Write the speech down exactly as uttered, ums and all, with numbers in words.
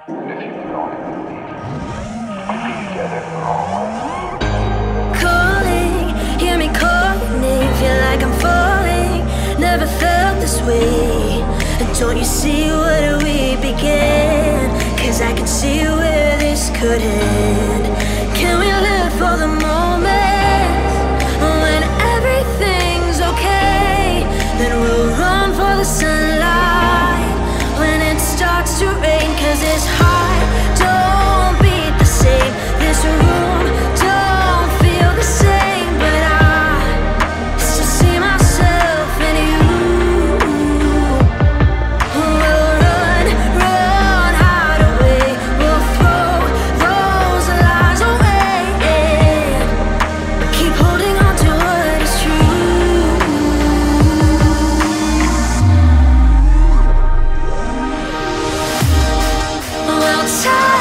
Calling, hear me calling, feel like I'm falling. Never felt this way. And don't you see where we began? Cause I can see where this could end. Can we live for the moment when everything's okay? Then we'll run for the sunlight when it starts to rain. Cause this heart don't beat the same, this room don't feel the same, but I still see myself in you. We'll run, run, hide away. We'll throw those lies away, but keep holding on to what is true. Well, time